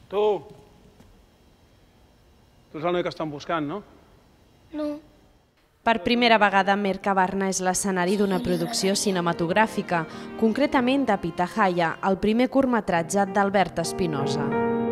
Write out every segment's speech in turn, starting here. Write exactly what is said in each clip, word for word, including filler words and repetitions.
Tu! Tu ets el noi que estan buscant, no? No. Per primera vegada, Mercabarna és l'escenari d'una producció cinematogràfica, concretament de Pitahaya, el primer curtmetratge d'Albert Espinosa.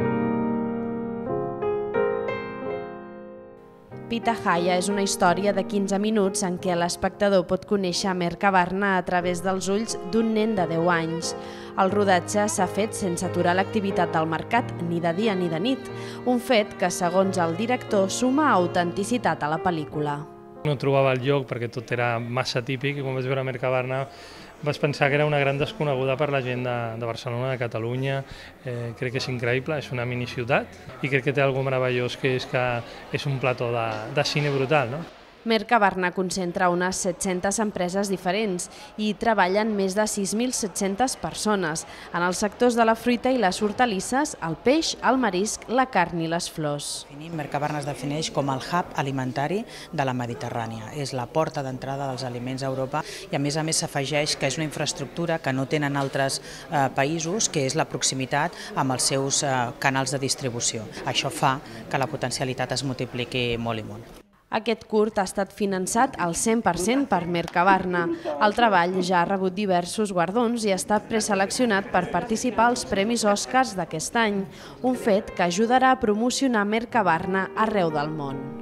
Pitahaya és una història de quinze minuts en què l'espectador pot conèixer Mercabarna a través dels ulls d'un nen de deu anys. El rodatge s'ha fet sense aturar l'activitat del mercat, ni de dia ni de nit, un fet que, segons el director, suma autenticitat a la pel·lícula. No trobava el lloc perquè tot era massa típic i quan vaig veure Mercabarna vaig pensar que era una gran desconeguda per la gent de, de Barcelona, de Catalunya. Eh, crec que és increïble, és una miniciutat i crec que té alguna cosa meravellós, que és que és un plató de, de cine brutal, no? Mercabarna concentra unes set-centes empreses diferents i hi treballen més de sis mil set-centes persones en els sectors de la fruita i les hortalisses, el peix, el marisc, la carn i les flors. Mercabarna es defineix com el hub alimentari de la Mediterrània. És la porta d'entrada dels aliments a Europa i a més a més s'afegeix que és una infraestructura que no tenen altres eh, països, que és la proximitat amb els seus eh, canals de distribució. Això fa que la potencialitat es multipliqui molt i molt. Aquest curt ha estat finançat al cent per cent per Mercabarna. El treball ja ha rebut diversos guardons i ha estat preseleccionat per participar als Premis Oscars d'aquest any, un fet que ajudarà a promocionar Mercabarna arreu del món.